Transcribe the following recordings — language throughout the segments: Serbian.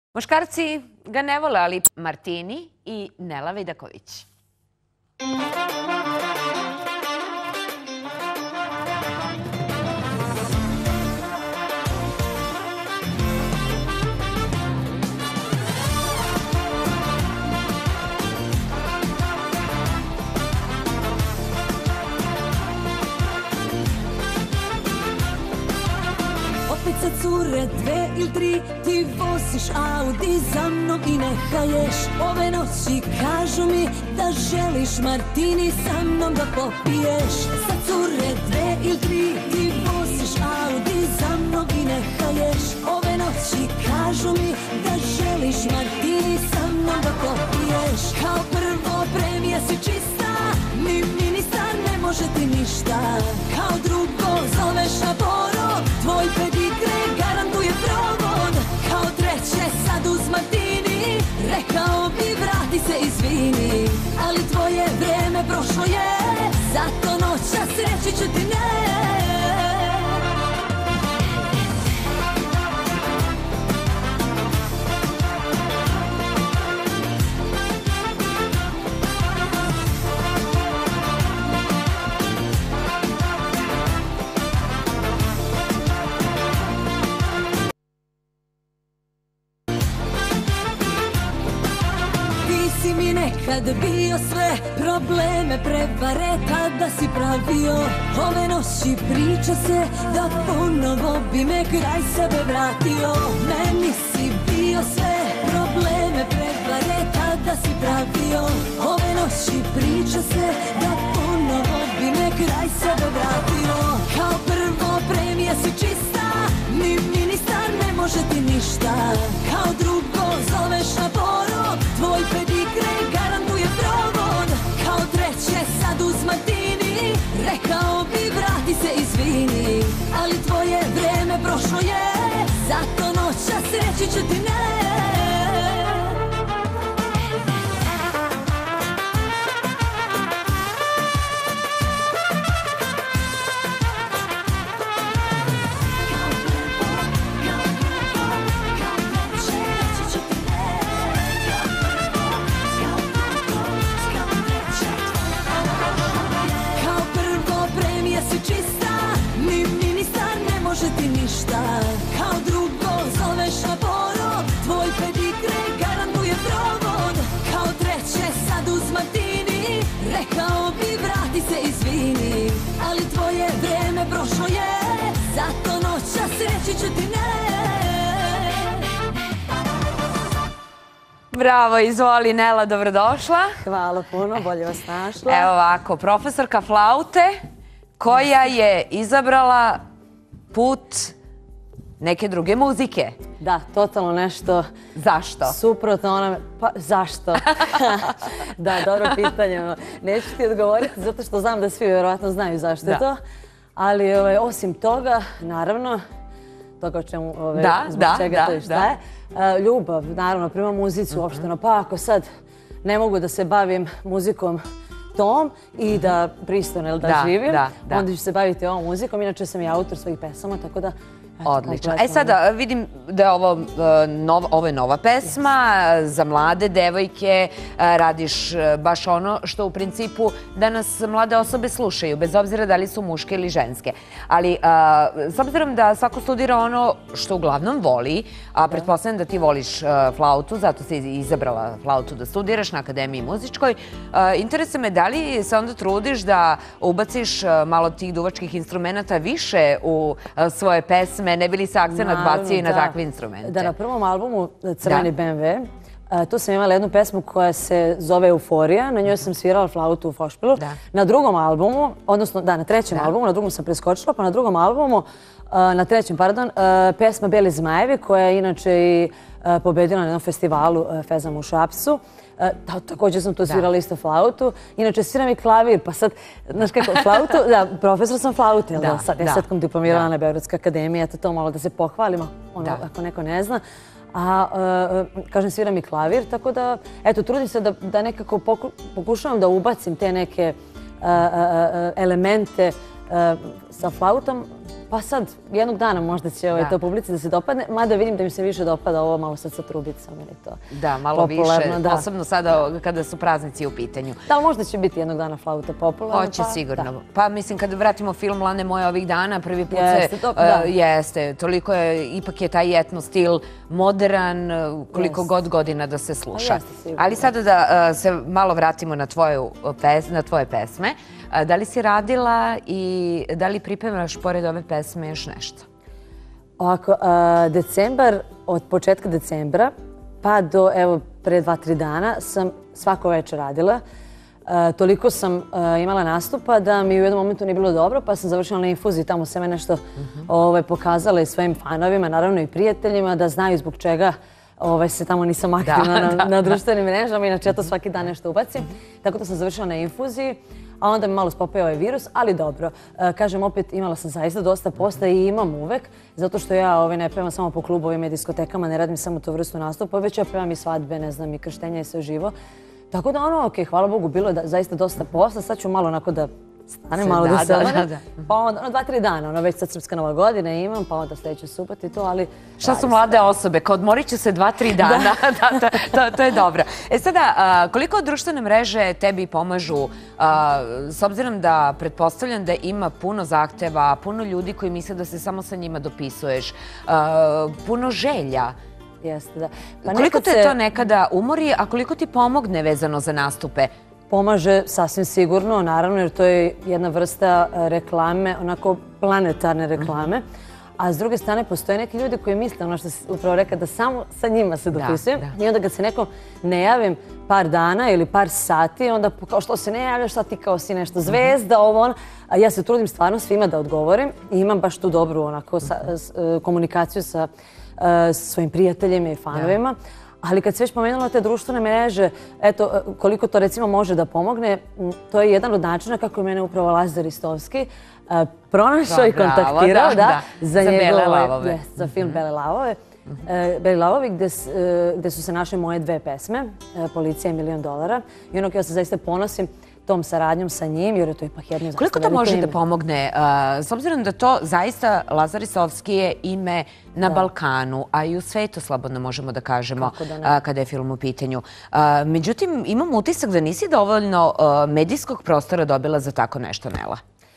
Muškarci ga ne vole, ali Martini i Nela Vidaković. Opet cure, 2 ili 3, ti voziš Audi za mnom i ne haješ. Ove noći kažu mi da želiš Martini sa mnom da popiješ. Sad cure, 2 ili 3, ti voziš Audi za mnom i ne haješ. Ove noći kažu mi da želiš Martini sa mnom da popiješ. Kao prvo premija si čista, ni ministar ne može ti ništa. Kao drugo zoveš na porod, tvoj pedigre garantuje provod. Kao treće sad uz Martini, rekao bi vrati se izvini. Ali tvoje vreme prošlo je, zato noćas reći ću ti ne. Si mi nekad bio sve, probleme, prevare, tada si pravio. Ove noći priča se da ponovo bi me kraj sebe vratio. Meni si bio sve, probleme, prevare, tada si pravio. Ove noći priča se da ponovo bi me kraj sebe vratio. Kao prvo premija si čista, ni ministar ne može ti ništa. Kao drugo zoveš na porod, tvoj pedigre garantuje provod. Kao treće sad uz Martini, rekao bi vrati se izvini. Ali tvoje vreme prošlo je, zato noćas reći ću ti ne. Ti ništa. Kao drugo zoveš na porod, tvoj pedigre garantuje provod. Kao treće sad uz Martini, rekao bi vrati se izvini. Ali tvoje vreme prošlo je, zato noćas reći ću ti ne. Bravo, izvoli Nela, dobrodošla. Hvala puno, bolje vas našla. Evo ovako, profesorka flaute koja je izabrala put neke druge muzike. Da, totalno nešto... Zašto? Suprotno onome... Pa, zašto? Da, dobro pitanje. Neću ti odgovoriti zato što znam da svi vjerovatno znaju zašto je to. Ali osim toga, naravno, toga o čemu, zbog čega to i šta je, ljubav, naravno, prema muzici uopšteno. Pa ako sad ne mogu da se bavim muzikom tom i da pristojno da živim, onda ću se baviti ovom muzikom. Inače sam i autor svojih pesama, tako da... Odlično. E sada vidim da je ovo je nova pesma za mlade devojke. Radiš baš ono što u principu danas mlade osobe slušaju, bez obzira da li su muške ili ženske. Ali s obzirom da svako studira ono što uglavnom voli, a pretpostavljam da ti voliš flautu, zato si izabrala flautu da studiraš na Akademiji muzičkoj, interesuje me da li se onda trudiš da ubaciš malo tih duvačkih instrumenta više u svoje pesme, ne bi li se akcenat bacio i na takve instrumente? Da, na prvom albumu Crveni BMW, tu sam imala jednu pesmu koja se zove Euforija, na njoj sam svirala flautu u Fošpilu. Na drugom albumu, odnosno da, na trećem albumu, na drugom sam preskočila, pa na drugom albumu, na trećem, pardon, pesma Beli zmajevi, koja je inače i pobedila na jednom festivalu Fezama u Šapcu. Također sam to svirala isto flautu. Inače, sviram i klavir, pa sad, znaš kako, flautu, da, profesor sam flaute, jel da, sa 10 diplomirala na Beogradskoj akademiji, eto to malo da se pohvalimo, ono, ako neko ne zna. A, kažem, sviram i klavir, tako da, eto, trudim se da nekako pokušavam da ubacim te neke elemente sa flautom, Pa sad, jednog dana možda će to publici da se dopadne, mada vidim da mi se više dopada ovo malo sad sa trubicom ili to. Da, malo više, posebno sada kada su praznici u pitanju. Da, ali možda će biti jednog dana flauta popularna. Hoće sigurno. Pa mislim, kada vratimo film Lane moje ovih dana, prvi put jeste, toliko je, ipak je taj etno stil modern, koliko god godina da se sluša. Ali sada da se malo vratimo na tvoje pesme. Da li si radila i da li pripremaš pored ove pesme još nešto? Ovako, decembar, od početka decembra pa do, evo, pre 2-3 dana sam svako večer radila. Toliko sam imala nastupa da mi u jednom momentu nije bilo dobro, pa sam završila na infuziji. Tamo sam me nešto pokazala i svojim fanovima, naravno i prijateljima, da znaju zbog čega se tamo nisam aktivna na društvenim mrežama. Inače, ja to svaki dan nešto ubacim. Tako da sam završila na infuziji, a onda mi malo spopeo ovaj virus, ali dobro. Kažem, opet imala sam zaista dosta posla i imam uvek, zato što ja ne pevam samo po klubovima i diskotekama, ne radim samo tu vrstu nastupa, već ja pevam i svadbe, ne znam, i krštenja i sve živo. Tako da okej, hvala Bogu, bilo je zaista dosta posla. Sad ću malo onako da stanem, malo da se odmorim. Pa onda 2-3 dana, već sad Srpska Nova godina imam, pa onda sljedeću subot i to, ali... Šta su mlade osobe? Kao odmorit će se 2-3 dana. To je dobro. Sada, koliko društvene mreže tebi pomažu, s obzirom da pretpostavljam da ima puno zahteva, puno ljudi koji misle da se samo sa njima dopisuješ, puno želja. Jeste, da. Koliko te to nekada umori, a koliko ti pomogne vezano za nastupe? Pomaže sasvim sigurno, naravno, jer to je jedna vrsta reklame, onako planetarne reklame. A s druge strane, postoje neki ljudi koji misle, ono što si upravo rekao, da samo sa njima se dopisujem. I onda kad se nekom ne javim par dana ili par sati, onda kao što se ne javljaš, šta ti kao si nešto zvezda, ovo ono. A ja se trudim stvarno svima da odgovorim i imam baš tu dobru komunikaciju sa svojim prijateljima i fanovima. Ali kad si već pomenula te društvene mreže, eto, koliko to recimo može da pomogne, to je jedan od načina kako je mene upravo Lazar Ristovski pronašao i kontaktirao za Bele lavove. Za film Bele lavove. Beli lavovi, gde su se naše moje 2 pesme, Policija i $1.000.000. I ono ja se zaista ponosim tom saradnjom sa njim, jer je to ipak jedno... Koliko to može da pomogne? S obzirom da to zaista Lazar Ristovski je ime na Balkanu, a i u svetu slobodno možemo da kažemo kada je film u pitanju. Međutim, imam utisak da nisi dovoljno medijskog prostora dobila za tako nešto, Nela.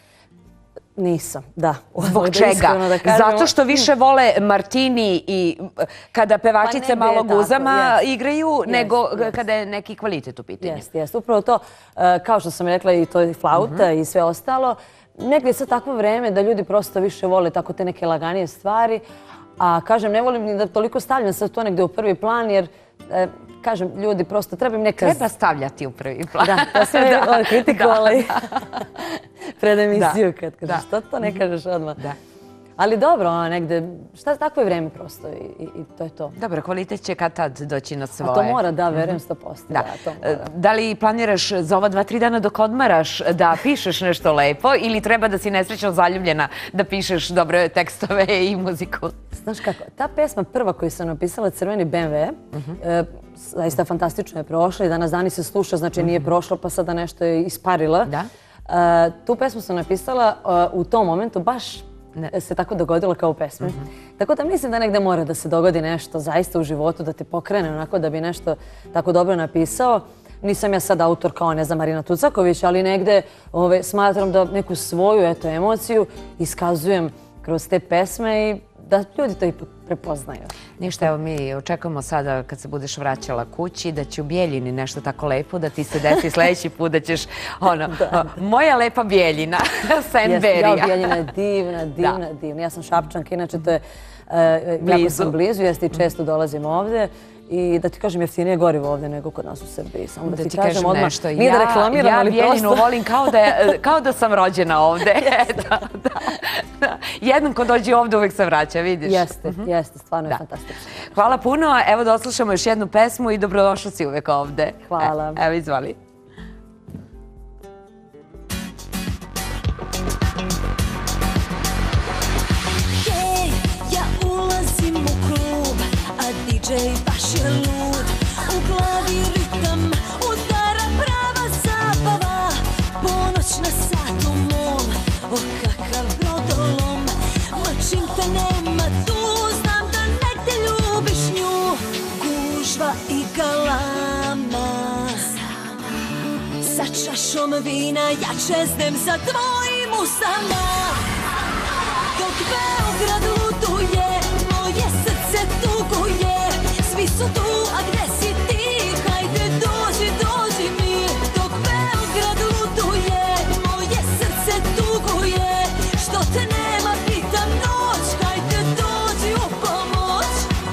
Nisam, da. Zbog čega? Zato što više vole martini i kada pevačice malo guzama igraju, nego kada je neki kvalitet u pitanju. Jeste. Upravo to, kao što sam rekla, i to je flauta i sve ostalo. Negdje je sad takvo vreme da ljudi prosto više vole tako te neke laganije stvari. A kažem, ne volim ni da toliko stavljam sad to negdje u prvi plan, jer kažem, ljudi prosto treba im neka... Treba stavljati u prvi plan. Da, to sam kritikovali pred emisiju kad kažeš, što to ne kažeš odmah. Ali dobro, negde, šta takvo je vreme prosto i to je to. Dobro, kvalitet će kad tad doći na svoje. A to mora, da, verujem 100%. Da li planiraš za ova 2-3 dana dok odmaraš da pišeš nešto lepo ili treba da si nesrećno zaljubljena da pišeš dobre tekstove i muziku? Znaš kako, ta pesma prva koju sam napisala, Crveni BMW, zaista fantastično je prošla i danas dani se sluša, znači nije prošlo pa sada nešto je isparila. Tu pesmu sam napisala u tom momentu baš se tako dogodilo kao u pesmi. Tako da mislim da negde mora da se dogodi nešto zaista u životu, da te pokrene onako da bi nešto tako dobro napisao. Nisam ja sad autor kao, ne znam, Marina Tucaković, ali negde smatram da neku svoju emociju iskazujem kroz te pesme i da ljudi to ipak prepoznaju. Ništa, evo mi očekujemo sada kad se budeš vraćala kući da će u Bijeljini nešto tako lepo da ti se desi sljedeći put da ćeš moja lepa Bijeljina, Senberija. Ja, Bijeljina je divna. Ja sam Šapčanka, inače to je jako sam blizu, jeste i često dolazim ovde. I da ti kažem, jeftinije gorivo ovdje nego kod nas u Srbiji. Samo da ti kažem odmah, nije da reklamiram, ali prosto... Ja Bijeljinu volim kao da sam rođena ovdje. Jednom ko dođe ovdje uvijek se vraća, vidiš? Jeste, stvarno je fantastično. Hvala puno, evo da oslušamo još jednu pesmu i dobrodošla si uvijek ovdje. Hvala. Evo, izvoli. DJ baš je lud, u glavi ritam, udara prava zabava. Ponoć na satu mom, o kakav brodolom, gužva i galama. Sa čašom vina ja čeznem za tvojim usama. Dok Beograd lutuje, moje srce tuguje. Svi su tu, a gde si ti? Hajde dođi, dođi mi. Dok Beograd lutuje, moje srce tuguje. Što te nema, pitam noć. Hajde dođi u pomoć.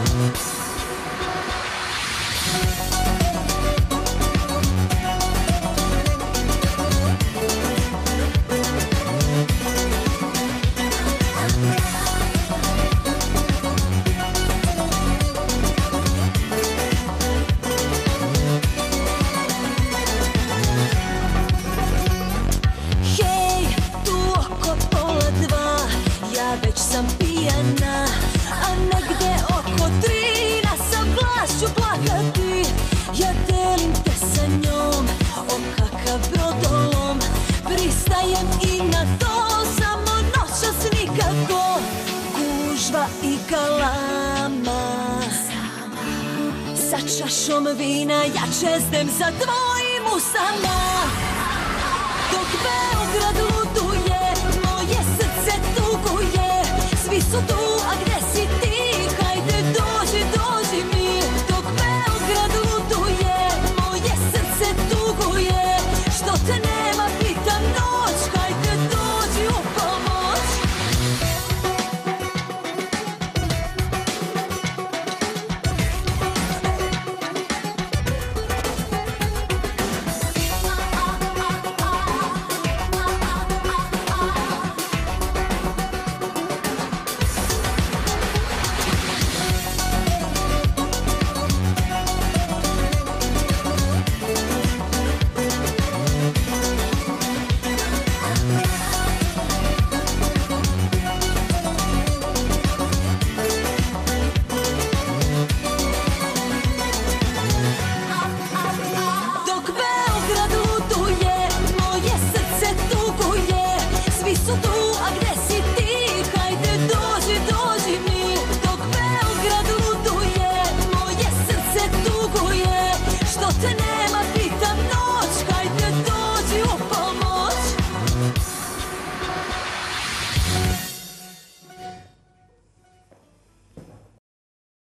Već sam pijana, a negde oko 3 na sam glas ću plakati. Ja delim te sa njom, o kakav brodolom. Pristajem i na to, samo noćas nikako. Gužva i galama. Sa čašom vina ja čeznem za tvojim usama. Dok Beograd lutuje, moje srce tuguje. Svi su tu,